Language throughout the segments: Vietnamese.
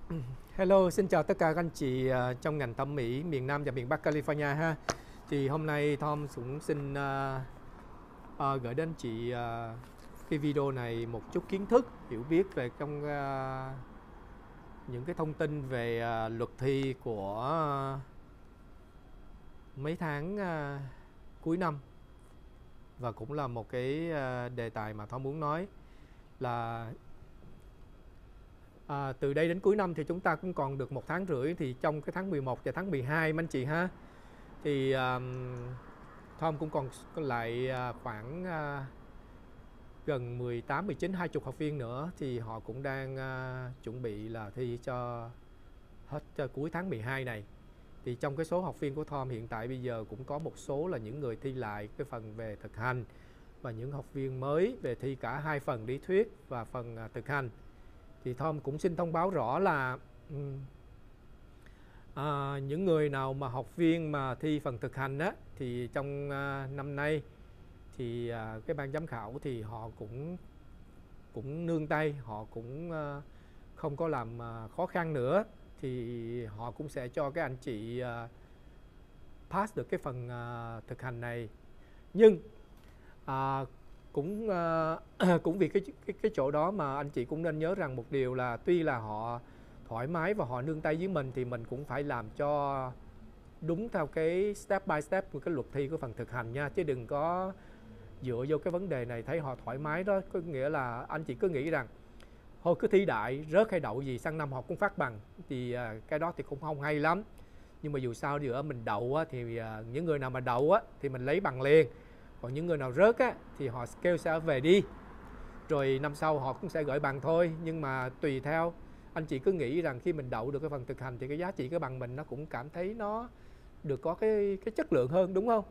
Hello, xin chào tất cả các anh chị trong ngành thẩm mỹ miền Nam và miền Bắc California ha. Thì hôm nay Tom cũng xin gửi đến anh chị cái video này một chút kiến thức, hiểu biết về trong những cái thông tin về luật thi của mấy tháng cuối năm. Và cũng là một cái đề tài mà Tom muốn nói là từ đây đến cuối năm thì chúng ta cũng còn được 1 tháng rưỡi. Thì trong cái tháng 11 và tháng 12 mấy anh chị ha, thì Tom cũng còn lại khoảng gần 18, 19, 20 học viên nữa. Thì họ cũng đang chuẩn bị là thi cho hết cuối tháng 12 này. Thì trong cái số học viên của Tom hiện tại bây giờ cũng có một số là những người thi lại cái phần về thực hành, và những học viên mới về thi cả hai phần lý thuyết và phần thực hành. Thì Tom cũng xin thông báo rõ là những người nào mà học viên mà thi phần thực hành á, thì trong năm nay thì cái ban giám khảo thì họ cũng nương tay, họ cũng không có làm khó khăn nữa, thì họ cũng sẽ cho các anh chị pass được cái phần thực hành này. Nhưng cũng vì cái chỗ đó mà anh chị cũng nên nhớ rằng một điều là tuy là họ thoải mái và họ nương tay với mình, thì mình cũng phải làm cho đúng theo cái step by step của cái luật thi của phần thực hành nha, chứ đừng có dựa vô cái vấn đề này thấy họ thoải mái đó. Có nghĩa là anh chị cứ nghĩ rằng thôi cứ thi đại rớt hay đậu gì sang năm họ cũng phát bằng, thì cái đó thì cũng không hay lắm. Nhưng mà dù sao đi nữa mình đậu á, thì những người nào mà đậu á, thì mình lấy bằng liền. Còn những người nào rớt á, thì họ kêu sẽ về đi, rồi năm sau họ cũng sẽ gửi bằng thôi. Nhưng mà tùy theo, anh chị cứ nghĩ rằng khi mình đậu được cái phần thực hành thì cái giá trị cái bằng mình nó cũng cảm thấy nó được có cái chất lượng hơn, đúng không?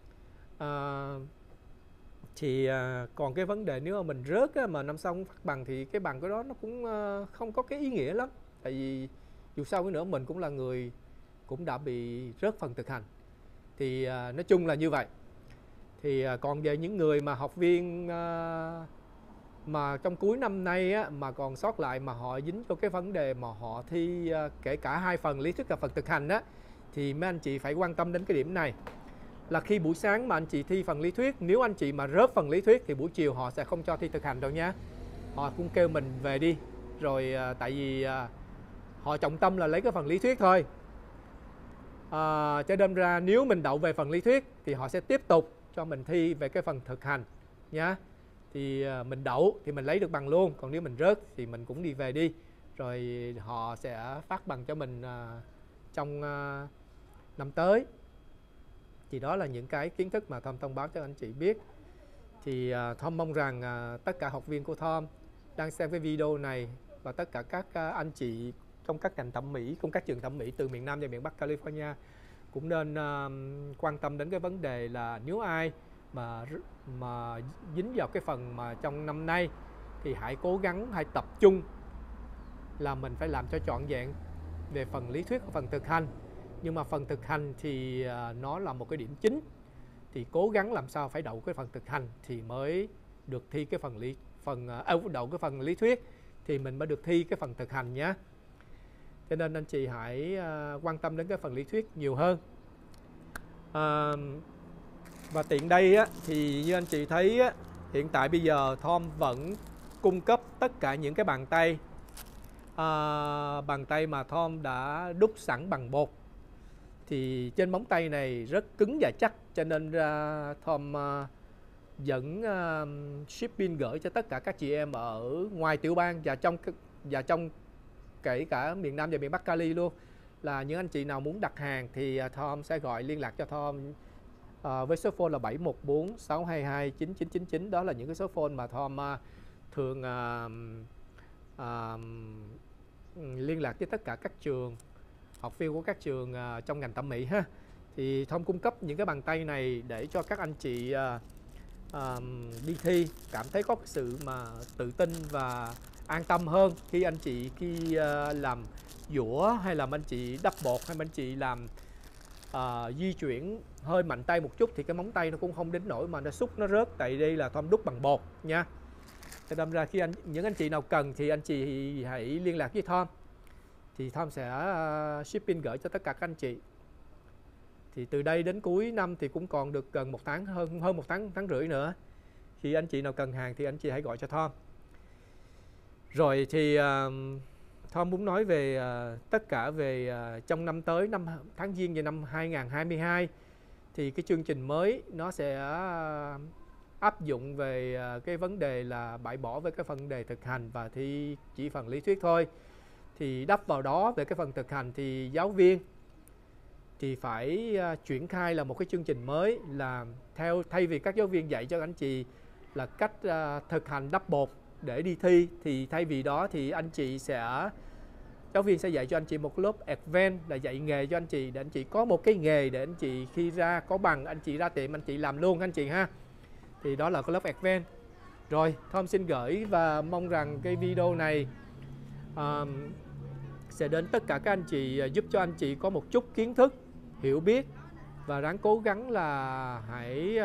Còn cái vấn đề nếu mà mình rớt á, mà năm sau không phát bằng thì cái bằng của đó nó cũng không có cái ý nghĩa lắm. Tại vì dù sao cái nữa mình cũng là người cũng đã bị rớt phần thực hành. Thì nói chung là như vậy. Thì còn về những người mà học viên mà trong cuối năm nay á, mà còn sót lại mà họ dính vào cái vấn đề mà họ thi kể cả hai phần lý thuyết và phần thực hành á, thì mấy anh chị phải quan tâm đến cái điểm này. Là khi buổi sáng mà anh chị thi phần lý thuyết, nếu anh chị mà rớt phần lý thuyết thì buổi chiều họ sẽ không cho thi thực hành đâu nha. Họ cũng kêu mình về đi. Rồi tại vì họ trọng tâm là lấy cái phần lý thuyết thôi. Cho nên ra nếu mình đậu về phần lý thuyết thì họ sẽ tiếp tục cho mình thi về cái phần thực hành nhá. Thì mình đậu thì mình lấy được bằng luôn. Còn nếu mình rớt thì mình cũng đi về đi. Rồi họ sẽ phát bằng cho mình trong năm tới. Thì đó là những cái kiến thức mà Tom thông báo cho anh chị biết. Thì Tom mong rằng tất cả học viên của Tom đang xem cái video này, và tất cả các anh chị trong các ngành thẩm mỹ, trong các trường thẩm mỹ từ miền Nam và miền Bắc California cũng nên quan tâm đến cái vấn đề là nếu ai mà dính vào cái phần mà trong năm nay thì hãy cố gắng, hãy tập trung là mình phải làm cho trọn vẹn về phần lý thuyết và phần thực hành. Nhưng mà phần thực hành thì nó là một cái điểm chính, thì cố gắng làm sao phải đậu cái phần thực hành thì mới được thi cái đậu cái phần lý thuyết thì mình mới được thi cái phần thực hành nhé. Cho nên anh chị hãy quan tâm đến cái phần lý thuyết nhiều hơn. Và tiện đây á, thì như anh chị thấy á, hiện tại bây giờ Tom vẫn cung cấp tất cả những cái bàn tay mà Tom đã đúc sẵn bằng bột. Thì trên móng tay này rất cứng và chắc, cho nên ra Tom vẫn shipping gửi cho tất cả các chị em ở ngoài tiểu bang và trong kể cả miền Nam và miền Bắc Cali luôn. Là những anh chị nào muốn đặt hàng thì Tom sẽ gọi liên lạc cho Tom với số phone là 714 622 9999. Đó là những cái số phone mà Tom thường liên lạc với tất cả các trường, học viên của các trường trong ngành thẩm mỹ ha. Thì Tom cung cấp những cái bàn tay này để cho các anh chị đi thi cảm thấy có cái sự mà tự tin và an tâm hơn khi anh chị làm dũa, hay làm anh chị đắp bột, hay anh chị làm di chuyển hơi mạnh tay một chút thì cái móng tay nó cũng không đến nỗi mà nó xúc nó rớt. Tại đây là Tom đúc bằng bột nha. Cho nên ra khi những anh chị nào cần thì anh chị hãy liên lạc với Tom. thì Tom sẽ shipping gửi cho tất cả các anh chị. Thì từ đây đến cuối năm thì cũng còn được gần 1 tháng, hơn một tháng rưỡi nữa. Khi anh chị nào cần hàng thì anh chị hãy gọi cho Tom. Rồi thì Tom muốn nói về tất cả về trong năm tới, tháng Giêng về năm 2022 thì cái chương trình mới nó sẽ áp dụng về cái vấn đề là bãi bỏ về cái phần đề thực hành và thi chỉ phần lý thuyết thôi. Thì đắp vào đó về cái phần thực hành thì giáo viên thì phải triển khai là một cái chương trình mới, là thay vì các giáo viên dạy cho anh chị là cách thực hành đắp bột để đi thi, thì thay vì đó thì giáo viên sẽ dạy cho anh chị một lớp advanced, là dạy nghề cho anh chị để anh chị có một cái nghề để anh chị khi ra có bằng anh chị ra tiệm anh chị làm luôn anh chị ha. Thì đó là cái lớp advanced. Rồi Tom xin gửi và mong rằng cái video này sẽ đến tất cả các anh chị, giúp cho anh chị có một chút kiến thức, hiểu biết và ráng cố gắng là hãy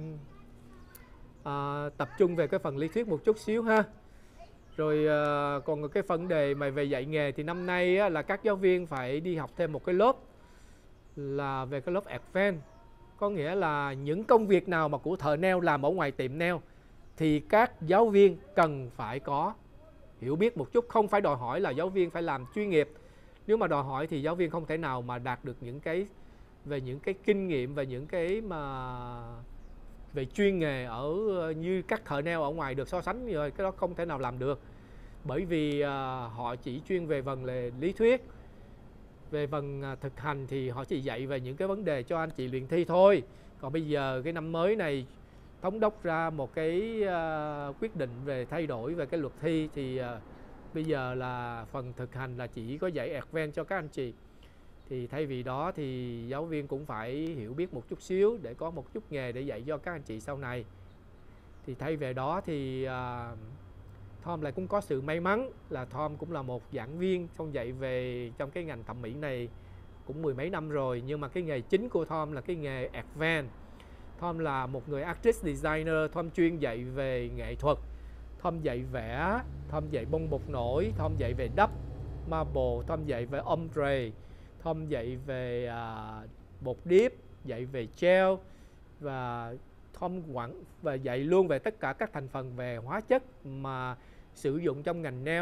tập trung về cái phần lý thuyết một chút xíu ha. Rồi còn cái vấn đề mà về dạy nghề thì năm nay á, là các giáo viên phải đi học thêm một cái lớp là về cái lớp advanced. Có nghĩa là những công việc nào mà của thợ nail làm ở ngoài tiệm nail thì các giáo viên cần phải có hiểu biết một chút, không phải đòi hỏi là giáo viên phải làm chuyên nghiệp. Nếu mà đòi hỏi thì giáo viên không thể nào mà đạt được những cái kinh nghiệm và những cái mà về chuyên nghề ở như các thợ nail ở ngoài được so sánh, rồi cái đó không thể nào làm được, bởi vì họ chỉ chuyên về phần lý thuyết. Về phần thực hành thì họ chỉ dạy về những cái vấn đề cho anh chị luyện thi thôi. Còn bây giờ cái năm mới này thống đốc ra một cái quyết định về thay đổi về cái luật thi, thì bây giờ là phần thực hành là chỉ có dạy advanced cho các anh chị. Thì thay vì đó thì giáo viên cũng phải hiểu biết một chút xíu để có một chút nghề để dạy cho các anh chị sau này. Thì thay về đó thì Tom lại cũng có sự may mắn là Tom cũng là một giảng viên không dạy về trong cái ngành thẩm mỹ này cũng 10 mấy năm rồi, nhưng mà cái nghề chính của Tom là cái nghề advanced. Tom là một người artist designer, Tom chuyên dạy về nghệ thuật, Tom dạy vẽ, Tom dạy bông bột nổi, Tom dạy về đắp marble, Tom dạy về ombre, Tom dạy về bột điếp, dạy về gel, và Tom và dạy luôn về tất cả các thành phần về hóa chất mà sử dụng trong ngành nail.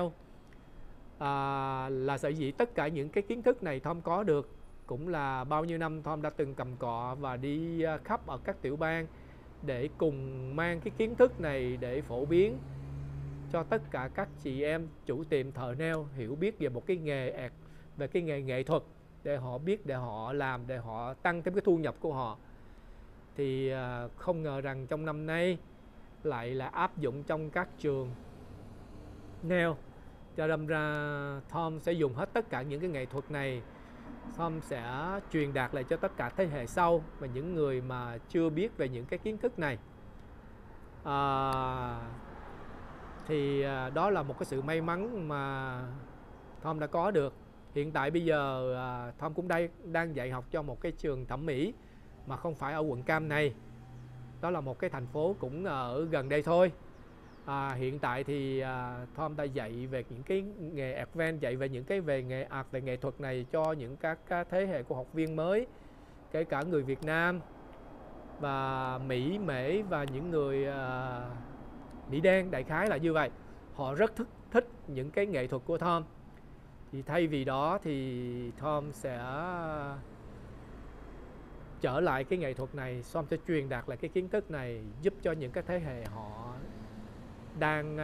Là sở dĩ tất cả những cái kiến thức này Tom có được cũng là bao nhiêu năm Tom đã từng cầm cọ và đi khắp ở các tiểu bang để cùng mang cái kiến thức này để phổ biến cho tất cả các chị em chủ tiệm thợ nail hiểu biết về một cái nghề, về cái nghề nghệ thuật, để họ biết, để họ làm, để họ tăng thêm cái thu nhập của họ. Thì không ngờ rằng trong năm nay lại là áp dụng trong các trường nail, cho đâm ra Tom sẽ dùng hết tất cả những cái nghệ thuật này. Tom sẽ truyền đạt lại cho tất cả thế hệ sau và những người mà chưa biết về những cái kiến thức này. Thì đó là một cái sự may mắn mà Tom đã có được. Hiện tại bây giờ Tom cũng đang dạy học cho một cái trường thẩm mỹ mà không phải ở quận Cam này. Đó là một cái thành phố cũng ở gần đây thôi. Hiện tại thì Tom đã dạy về những cái nghề advanced, dạy về những cái về nghệ thuật này cho những các thế hệ của học viên mới, kể cả người Việt Nam và Mỹ, Mễ và những người Mỹ đen, đại khái là như vậy. Họ rất thích những cái nghệ thuật của Tom. Thì thay vì đó thì Tom sẽ trở lại cái nghệ thuật này, Tom sẽ truyền đạt lại cái kiến thức này giúp cho những cái thế hệ họ đang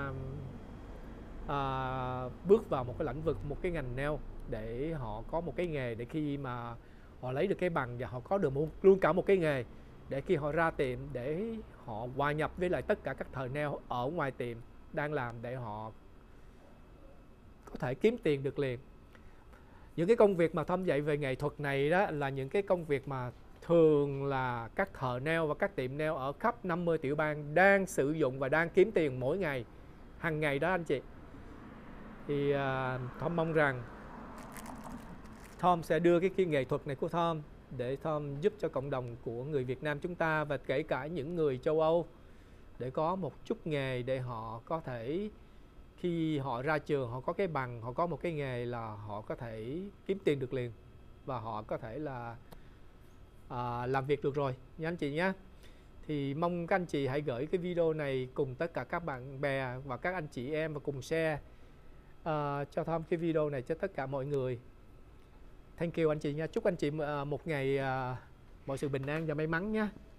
bước vào một cái lĩnh vực, một cái ngành nail, để họ có một cái nghề để khi mà họ lấy được cái bằng và họ có được luôn cả một cái nghề để khi họ ra tiệm để họ hòa nhập với lại tất cả các thợ nail ở ngoài tiệm đang làm, để họ có thể kiếm tiền được liền. Những cái công việc mà Tom dạy về nghệ thuật này đó là những cái công việc mà thường là các thợ nail và các tiệm nail ở khắp 50 tiểu bang đang sử dụng và đang kiếm tiền mỗi ngày, hàng ngày đó anh chị. Thì Tom mong rằng Tom sẽ đưa cái nghệ thuật này của Tom để Tom giúp cho cộng đồng của người Việt Nam chúng ta và kể cả những người châu Âu để có một chút nghề để họ có thể khi họ ra trường, họ có cái bằng, họ có một cái nghề là họ có thể kiếm tiền được liền và họ có thể là làm việc được rồi nha anh chị nhé. Thì mong các anh chị hãy gửi cái video này cùng tất cả các bạn bè và các anh chị em và cùng share cho Tom cái video này cho tất cả mọi người. Thank you anh chị nha. Chúc anh chị một ngày mọi sự bình an và may mắn nhé.